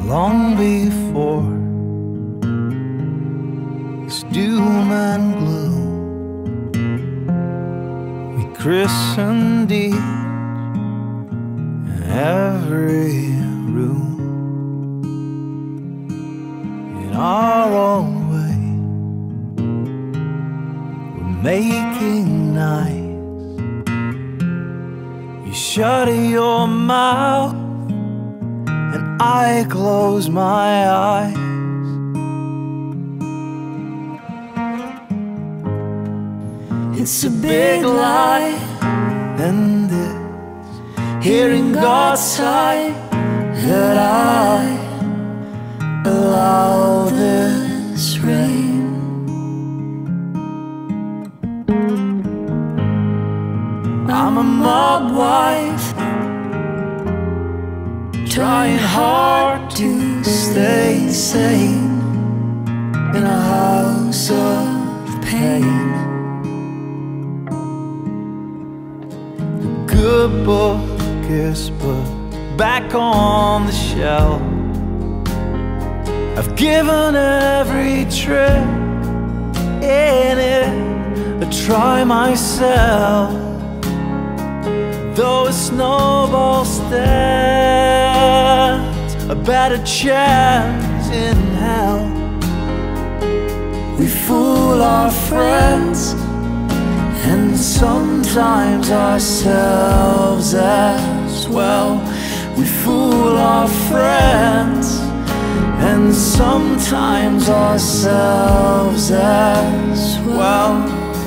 long before this doom and gloom. We christened each and every room in our own way. We're making nice. You shut your mouth and I close my eyes. It's a big lie, and it's hearing God's sigh that I allow this rain. I'm a mob wife, trying hard to stay sane in a house of pain. The good book is put back on the shelf. I've given every trick in it a try myself, though a snowball stands a better chance in hell. We fool our friends and sometimes ourselves as well. We fool our friends and sometimes ourselves as well.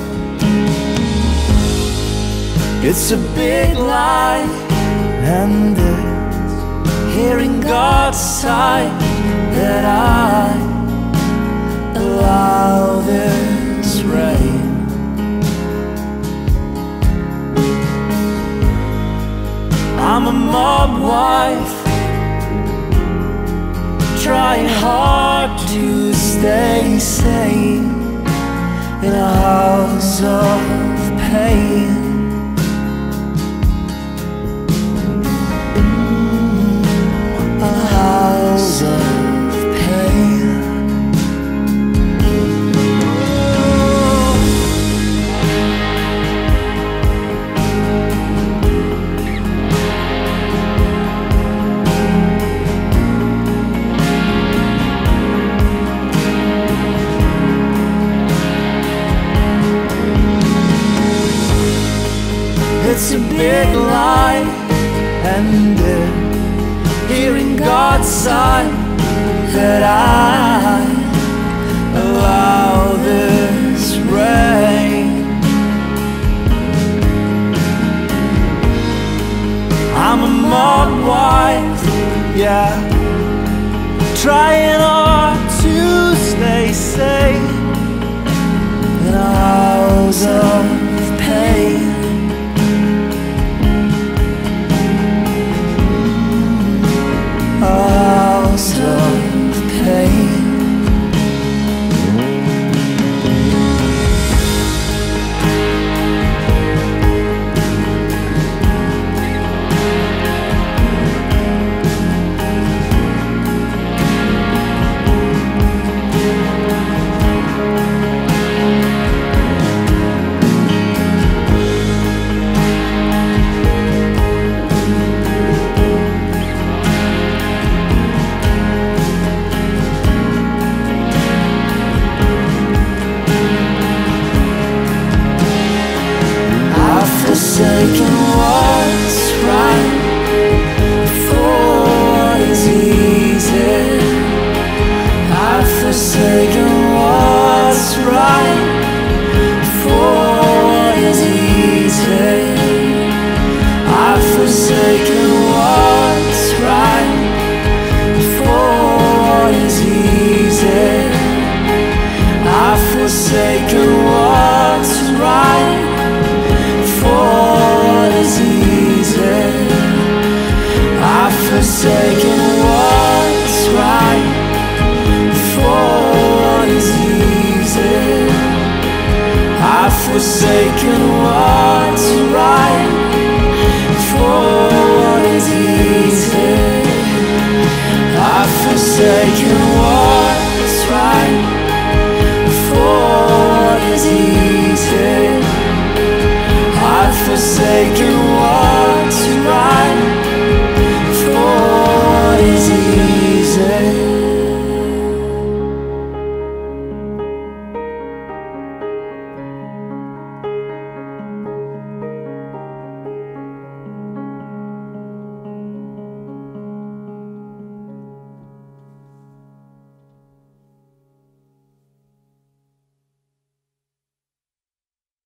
It's a big lie, and it's hearing God's sigh that I allow this rain. I'm a mob wife, trying hard to stay sane in a house of pain. A house of pain. It's a big lie, and hearing God's sigh that I allow this rain. I'm a mob wife, yeah, trying hard to stay safe in a house of pain. A house of pain. Forsaken what's right for what is easy. I've forsaken what's right for what is easy. I've forsaken what's right for what is easy. I've forsaken what's right for what is easy. I've forsaken what's right for what is easy. I've forsaken what's right for what is easy. I've take you